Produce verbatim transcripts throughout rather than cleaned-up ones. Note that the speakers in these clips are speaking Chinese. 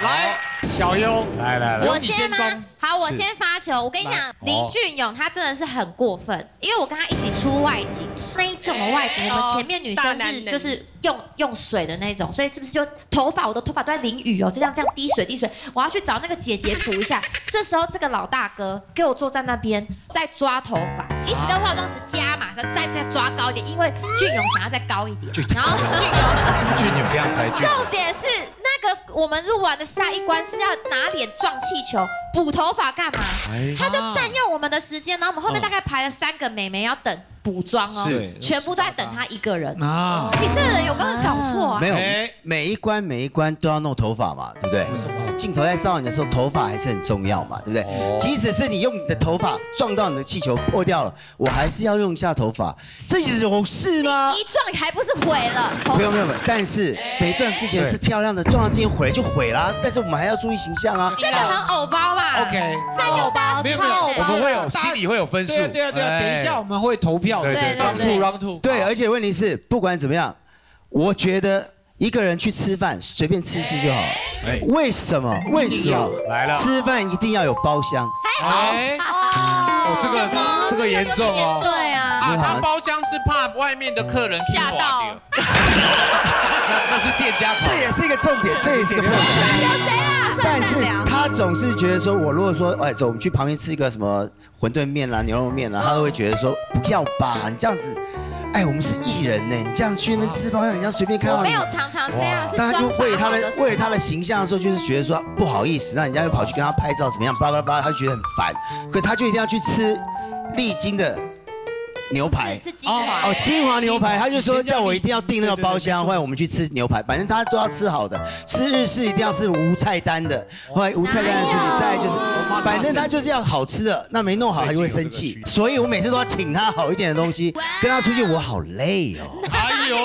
来，小优， 来来来， 我先吗？好，我先发球。我跟你讲，林俊勇他真的是很过分，因为我跟他一起出外景，那一次我们外景，我们前面女生是就是用用水的那种，所以是不是就头发我的头发都在淋雨哦，就这样这样滴水滴水，我要去找那个姐姐补一下。这时候这个老大哥给我坐在那边在抓头发，一直跟化妆师加码，再再抓高一点，因为俊勇想要再高一点，然后俊勇俊勇这样才俊。 重点是那个我们录完的下一关是要拿脸撞气球。补头发干嘛？他就占用我们的时间，然后我们后面大概排了三个美眉要等补妆哦，全部都在等他一个人啊！你这人有没有搞错啊？ 没有，每一关每一关都要弄头发嘛，对不对？镜头在照你的时候，头发还是很重要嘛，对不对？即使是你用你的头发撞到你的气球破掉了，我还是要用一下头发，这有事吗？ 一撞还不是毁了？ 不用不用，但是没撞之前是漂亮的，撞到之前毁就毁啦。但是我们还要注意形象啊。 这个很偶包吧 ？OK， 占用大家没有没有， 我们会有心里会有分数。 对对对，等一下我们会投票， 对对 ，round two round two。 对，而且问题是，不管怎么样，我觉得一个人去吃饭随便吃吃就好。为什么？为什么？ 来了， 吃饭一定要有包厢。 哎， 哦，这个这个严重哦。 对啊。 啊，他包厢是怕外面的客人吓到。 那是店家考， 这也是一个重点，这也是一个重点。 有谁啦？ 但是他总是觉得说，我如果说，哎，走，我们去旁边吃一个什么馄饨面啦、牛肉面啦，他都会觉得说，不要吧，你这样子，哎，我们是艺人呢，你这样去那吃包厢，人家随便看到你。 我没有常常这样，是但他就为他的为了他的的形象的时候，就是觉得说不好意思，那人家又跑去跟他拍照，怎么样，巴拉巴拉，他就觉得很烦，可是他就一定要去吃丽晶的。牛排是金华哦，金华牛排，他就说叫我一定要订那个包厢，后来我们去吃牛排，反正他都要吃好的，吃日式一定要是无菜单的，后来无菜单的东西，再来就是，反正他就是要好吃的，那没弄好他就会生气，所以我每次都要请他好一点的东西，跟他出去我好累哦。 哎呦，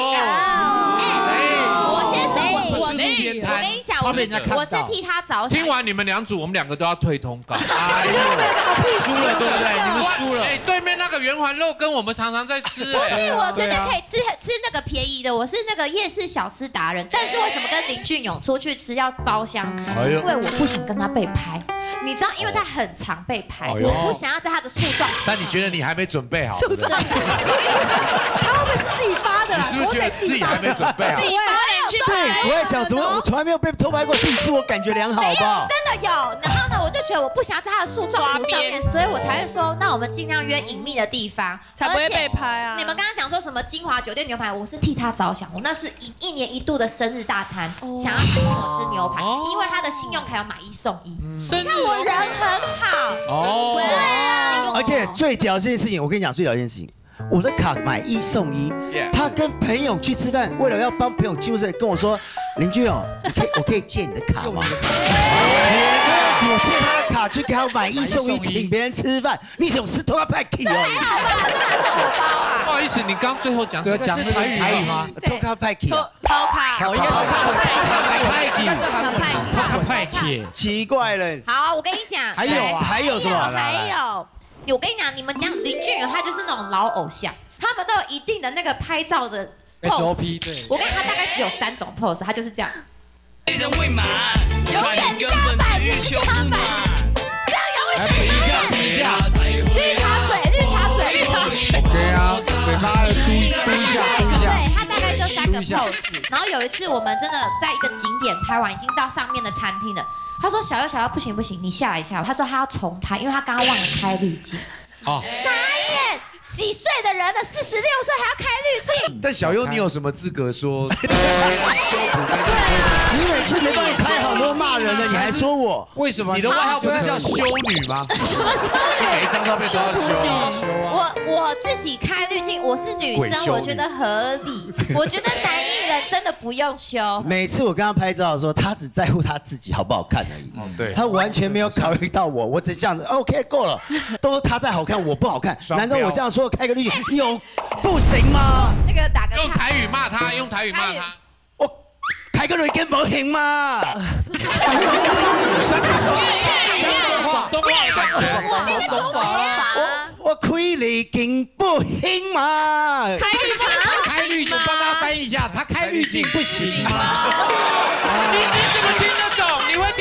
我先说，我我是路边摊， 我跟你讲，我是我是替他着想。 听完你们两组，我们两个都要退通告。 哎呦，输了对不对？你们输了。 哎，对面那个圆环肉跟我们常常在吃。 不是，我觉得可以吃吃那个便宜的，我是那个夜市小吃达人。但是为什么跟林俊勇出去吃要包厢？因为我不想跟他被拍。你知道，因为他很常被拍，我不想要在他的诉状。 但你觉得你还没准备好？ 他会不会是自己发的？ 你是不是觉得自己还没准备好？ 对，我在想，怎么我从来没有被偷拍过，自己自我感觉良好，好不好？ 真的有。然后呢，我就觉得我不想要在他的诉状图上面，所以我才会说，那我们尽量约隐秘的地方， 才不会被拍啊。 你们刚刚讲说什么金华酒店牛排，我是替他着想，我那是一一年一度的生日大餐，想要请我吃牛排，因为他的信用卡要买一送一。你看我人很好。哦。对啊。 而且最屌这件事情，我跟你讲，最屌这件事情。我的卡买一送一，他跟朋友去吃饭，为了要帮朋友庆祝生日，跟我说：“林俊勇，你可以，我可以借你的卡吗？”我借他的卡去给他买一送一，请别人吃饭，你想吃托卡派克哦？ 不好意思，你刚最后讲对讲的台语台语吗？ 托卡派克， 托卡， 我应该托卡派克， 应该是托卡派克， 奇怪了。 好，我跟你讲， 还有还有什么？ 还有。我跟你讲，你们讲林俊勇，他就是那种老偶像，他们都有一定的那个拍照的 S O P。对， 我跟你讲，他大概只有三种 pose， 他就是这样。 永远加版，你加版，这样永远比一下，比一下。 绿茶嘴，绿茶嘴，绿茶嘴。 OK 啊，嘴巴的嘟嘟一下，嘟一下。 对，他大概就三个 pose。然后有一次，我们真的在一个景点拍完，已经到上面的餐厅了。他说：“小优，小优，不行不行，你下来一下。”他说他要重拍，因为他刚刚忘了开滤镜。哦，傻眼！几岁的人了，四十六岁还要开滤镜？ 但小优，你有什么资格说修图？ 对啊，你每次没帮你拍好多骂人的，你还说我？ 为什么？ 你的外号不是叫修女吗？ 什么修女？ 每一张照片都要修修我我自己开滤镜，我是女生，我觉得合理。我觉得男艺人真的不用修。 每次我跟他拍照的时候，他只在乎他自己好不好看而已。 嗯，对。 他完全没有考虑到我，我只这样子 ，OK 够了。都说他再好看，我不好看，难道我这样说开个滤镜有不行吗？ 那个打个用台语骂他，用台语骂他。 我开个滤镜不行吗？ 香港话，广东话的感觉， 广东话。 我开滤镜不行吗？ 开滤镜， 开滤镜，帮他翻译一下，他开滤镜不行吗？ 你你怎么听得懂？你会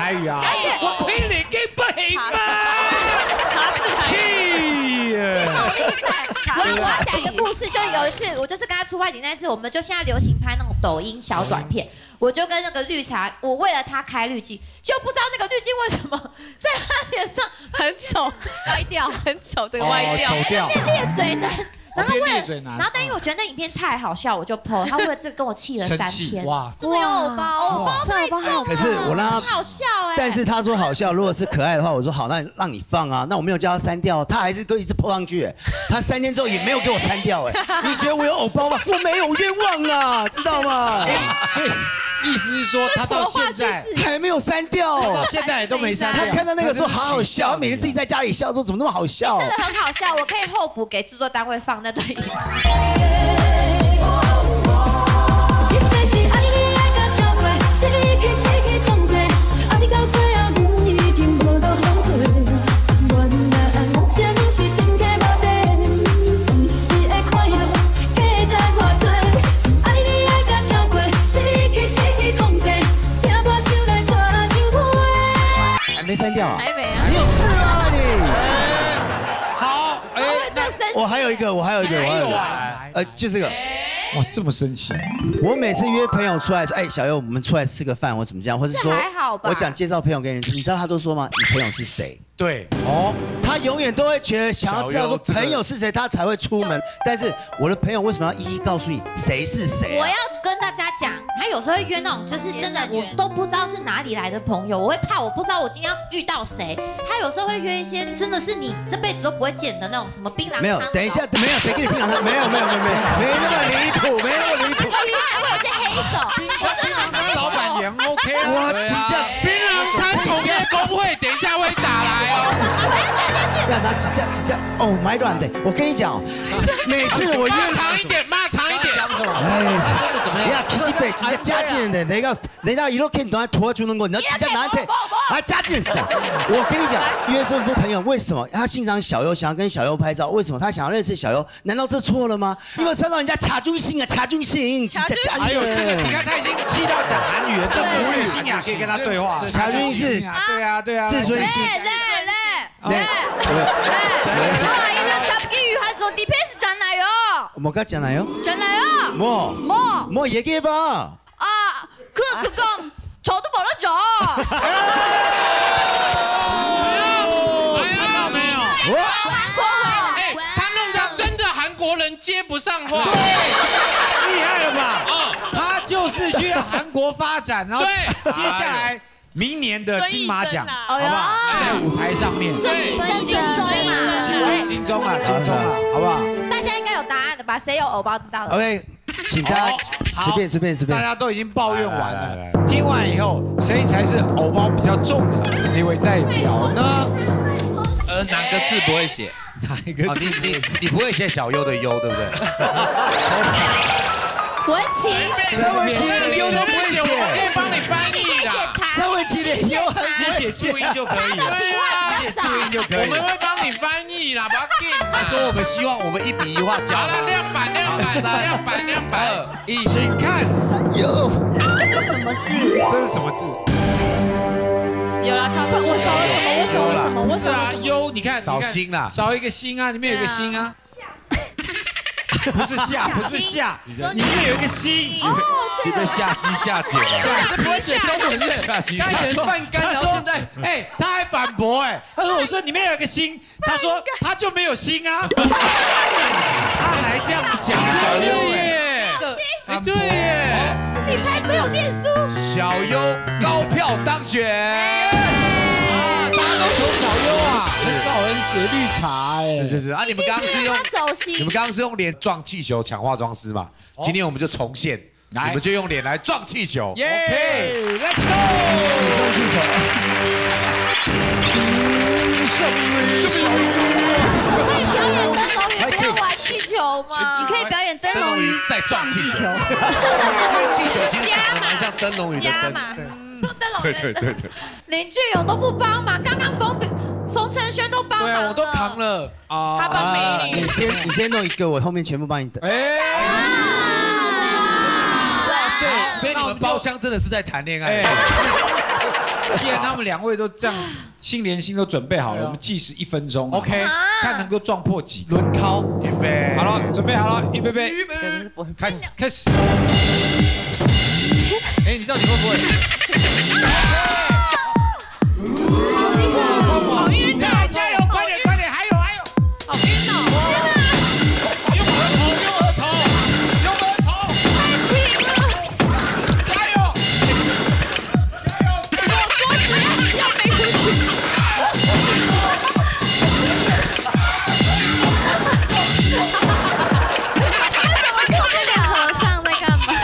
台语啊。 而且我亏你给不行吗？ 茶室台气耶！ 我要我要讲一个故事，就有一次我就是跟他出外景那一次，我们就现在流行拍那种抖音小短片，我就跟那个绿茶，我为了他开滤镜，就不知道那个滤镜为什么在他脸上很丑，歪掉，很丑，这个歪掉， 丑掉， 变裂嘴男。然后为了变裂嘴，男然后但因为我觉得那影片太好笑，我就 po 了。他为了这个跟我气了三天。哇，这么有偶包，偶包太重了。 可是我让他好笑哎。 但是他说好笑，如果是可爱的话，我说好，那让你放啊。那我没有叫他删掉，他还是跟一直 po 上去。他三天之后也没有给我删掉哎。你觉得我有偶包吗？我没有冤枉啊，知道吗？ 所以所以意思是说他到现在还没有删掉， 到现在也都没删掉。 他看到那个时候好好笑，他每天自己在家里笑说怎么那么好笑？ 真的很好笑，我可以后补给制作单位放那段影片。 没删掉啊？ 还没啊？ 你有事吗你？ 好，哎， 我还有一个，我还有一个，我还有一个，呃，就这个。 哇，这么生气！ 我每次约朋友出来说，哎，小优，我们出来吃个饭，或怎么这样，或者说， 还好吧？ 我想介绍朋友给你，你知道他都说吗？你朋友是谁？ 对，哦， 他永远都会觉得想要知道说朋友是谁，他才会出门。但是我的朋友为什么要一一告诉你谁是谁？ 我要跟大家讲，他有时候会约那种就是真的我都不知道是哪里来的朋友，我会怕我不知道我今天要遇到谁。他有时候会约一些真的是你这辈子都不会见的那种什么槟榔汤。 没有，等一下，没有谁给你槟榔汤？没有，没有，没有，没有，没那么离谱，没那么离谱。 有时候还会有些黑手， 槟榔汤老板娘 OK 啊？ 我请假， 槟榔摊同业工会等一下会打来哦。 让他请假请假哦，买软的。我跟你讲，每次我约长一点，骂长一点。 讲什么？ 哎，你要基本请假加进的，那个人家一路看你都在拖出能够，你要请假难听，还加进啥？我跟你讲，约这么多朋友，为什么他欣赏小优，想要跟小优拍照？为什么他想要认识小优？难道这错了吗？因为看到人家卡中性啊，卡中性，加加还有这个，你看他已经气到讲韩语了，这是吴雨欣雅可以跟他对话。 卡中性是， 对啊对啊， 自尊心。 来来来，不好意思，잡기위한 좀 디펜스잖아요。 我们刚讲哪哟？ 잖아요。 뭐 뭐 뭐 얘기해 봐. 아, 그 그건 저도 모르죠. 没有， 韩国人。 哎，他弄到真的韩国人接不上话。 厉害了吧？他就是去韩国发展，然后接下来明年的金马奖，好不好？在舞台上面， 对，金钟嘛， 金钟啊，金钟啊，好不好？ 大家应该有答案的吧？谁有偶包知道的 OK， 请大家随便随便随便。 大家都已经抱怨完了，听完以后，谁才是偶包比较重的那位代表呢？ 呃，哪个字不会写？ 哪一个？ 你你你不会写小优的优，对不对？ 文琪， 张文琪连优都不会写， 我可以帮你翻译的。 张文琪连优还你写注音就可以了， 你写注音就可以了。 我们会帮你翻译啦，不要紧。 他说我们希望我们一笔一画交。 好了，亮板亮板亮板亮板， 一请看， 有这是什么字？ 这是什么字？ 有啦，差不多。 我少了什么？我少了什么？ 不是啊，优，你看少心啦， 少一个心啊，里面有个心啊。不是下，不是下，里面有一个心。 你被下西下姐了， 这不会写中文的。 下西他以前下。 饭干，然后现在，哎，他还反驳，哎，他说我说里面有一个心，他说他就没有心啊，他还这样子讲小优，哎， 哎对耶， 你才没有念书。 小优高票当选。 大家都投小优啊，很少人写绿茶，哎， 是是是啊，你们刚刚是用走心， 你们刚刚是用脸撞气球抢化妆师嘛？今天我们就重现，你们就用脸来撞气球。 耶 ，Let's go， 你撞气球。 可以表演灯笼鱼，不要玩气球吗？ 你可以表演灯灯笼鱼再撞气球，因为气球其实长得蛮像灯笼鱼的灯。 说灯笼对对对对。 林俊勇都不帮忙，刚刚冯冯承轩都帮忙。 对啊，我都扛了啊。 他帮美女。 你先你先弄一个，我后面全部帮你等。 哎，哇塞， 所以你们包厢真的是在谈恋爱。 既然他们两位都这样心连心都准备好了，我们计时一分钟 ，OK， 看能够撞破几个。 轮考， 预备， 好了，准备好了，预备备，开始开始。哎，你到底会不会？ 好晕啊！ 加油，快点快点，还有还有， 好晕哦！ 用额头用额头用额头，加油！ 桌子要要飞出去。 和尚在干嘛？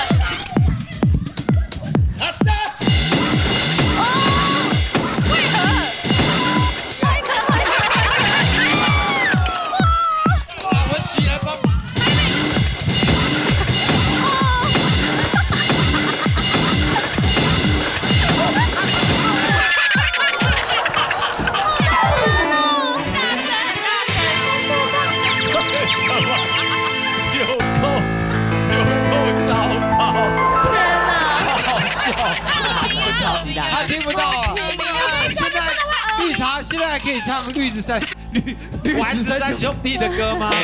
他听不到啊！现在绿茶现在还可以唱绿子三绿丸子三兄弟的歌吗？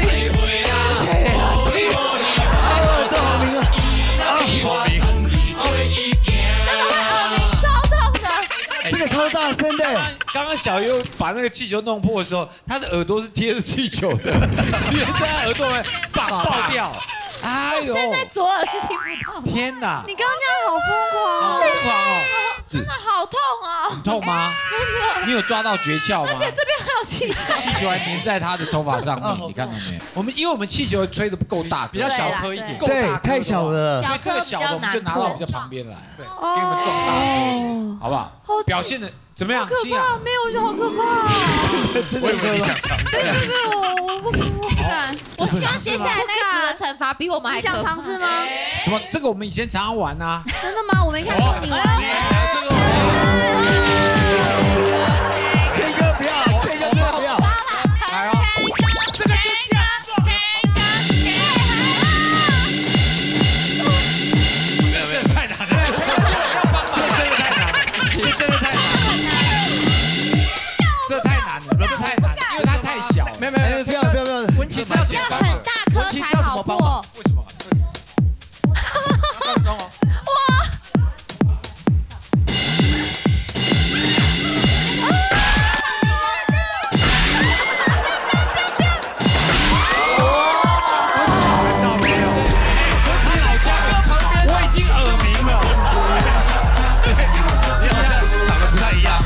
超痛的！ 这个超大声的。 刚刚小优把那个气球弄破的时候，他的耳朵是贴着气球的，直接在他耳朵里面爆爆掉。哎呦！ 现在左耳是听不到。 天哪！ 你刚刚这样好疯狂哦！ 疯狂哦！ 真的好痛哦！ 很痛吗？ 真的。 你有抓到诀窍吗？ 而且这边还有气球。 气球还粘在他的头发上面，你看到没有？我们因为我们气球吹得不够大， 比较小颗一点， 对，太小了。 所以这个小的我们就拿到比较旁边来，对，给你们撞大颗，好不好？表现的怎么样？ 可怕，没有，我觉得好可怕。 我以为你想尝试。 我我不敢。我希望接下来那个值的惩罚比我们还可怕。你想尝试吗？ 什么？这个我们以前常常玩啊。 真的吗？我没看过你。 K 哥不要 ，K 哥不要不要。 来哦，这个就这样撞。这真的太难了，这真的太难了，这真的太难了，这太难了，这太难了，因为它太小。 没有没有， 不要不要不要。 文琪是要怎么要办？ 很大颗才好破。 为什么？ 放松哦。 看到没有？文琪老家，我已经耳鸣了。 你好像长得不太一样。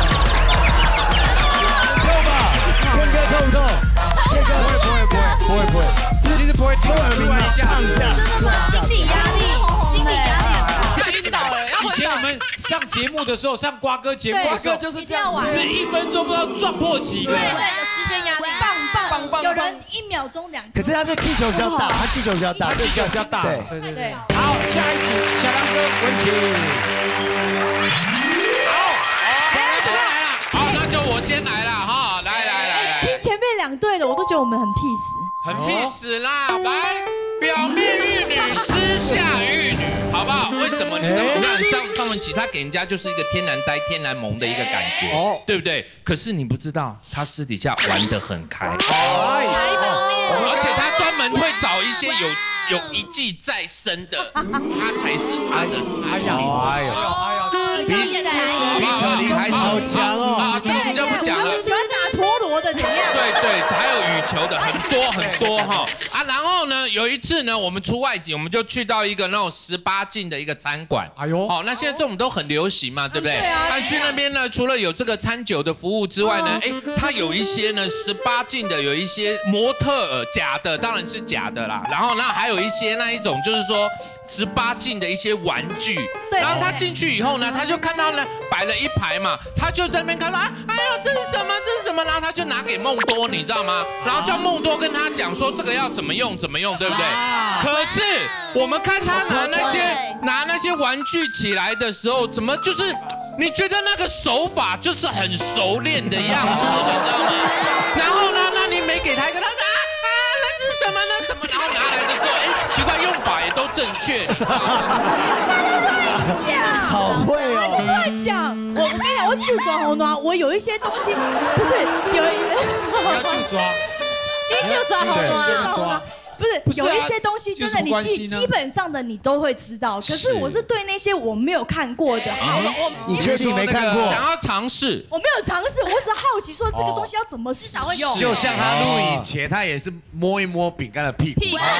痛吧 ？K 哥痛不痛？K 哥不会不会不会不会，其实不会痛， 耳鸣啊，烫一下。 真的吗？心理压力，心理压力。 要晕倒了，要以前我们上节目的时候，上瓜哥节目的时候， 就是这样玩， 是一分钟不知道撞破几个。 对，有时间压力，棒棒棒棒有人一秒钟两。 可是他这气球比较大，他气球比较大， 他气球比较大。 对对对对。 好，下一组小梁哥文琪。好，小梁哥来了。 好，那就我先来了哈，来来来来， 听前面两队的，我都觉得我们很 peace。 很屁死啦，来，表面玉女，私下玉女，好不好？为什么？你知道吗？那张张文琪他给人家就是一个天然呆、天然萌的一个感觉，哦，对不对？可是你不知道，他私底下玩得很开，而且他专门会找一些有有一技在身的，他才是他的哎呀， 哎呦， 哎呀， 比比扯离开好扯强哦！ 啊，这个我们就不讲了。 喜欢打陀螺的怎样？ 对对，还有羽球的很多很多哈啊，然后呢，有一次呢，我们出外景，我们就去到一个那种十八禁的一个餐馆。哎呦，好，那现在这种都很流行嘛，对不对？对啊。那去那边呢，除了有这个餐酒的服务之外呢，哎，它有一些呢十八禁的，有一些模特儿假的，当然是假的啦。然后那还有一些那一种就是说十八禁的一些玩具。对。然后他进去以后呢，他就看到呢摆了一排嘛，他就在那边看到啊，哎呦，这是什么？这是什么？然后他就拿给梦多，你知道吗？然后叫梦多跟他讲说这个要怎么用，怎么用，对不对？可是我们看他拿那些拿那些玩具起来的时候，怎么就是你觉得那个手法就是很熟练的样子，你知道吗？然后呢，那你没给他一个，他说啊啊，那是什什么那什么，然后拿来的时候，哎，奇怪，用法也都正确。 好会哦！ 乱讲，我我跟你讲，我就抓红暖，我有一些东西不是有一， 要就抓， 你就抓红就抓红暖。不是， 不是啊有一些东西真的你基基本上的你都会知道，可是我是对那些我没有看过的好奇。 你确定没看过？ 想要尝试？ 我没有尝试，我只是好奇说这个东西要怎么使用。 就像他录影前，他也是摸一摸饼干的屁股。 屁股。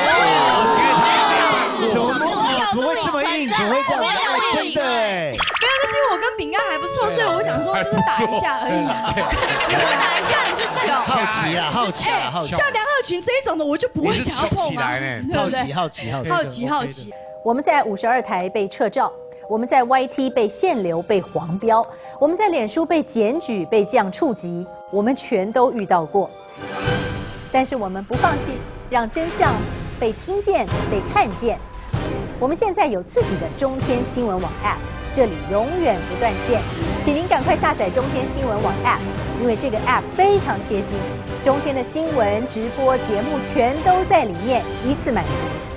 怎么怎么会这么硬？怎么会这样？真的哎。 没有，那是因为我跟饼干还不错，所以我想说就是打一下而已啊。 打一下你是球。 好奇啊，好奇啊，好奇。 像梁鹤群这一种的，我就不会想要碰嘛。 好奇，好奇，好奇， 好奇，好奇。 我们在五十二台被撤照，我们在 Y T 被限流、被黄标，我们在脸书被检举、被降触及，我们全都遇到过。但是我们不放弃，让真相被听见、被看见。我们现在有自己的中天新闻网 App， 这里永远不断线，请您赶快下载中天新闻网 App， 因为这个 App 非常贴心，中天的新闻、直播节目全都在里面，一次满足。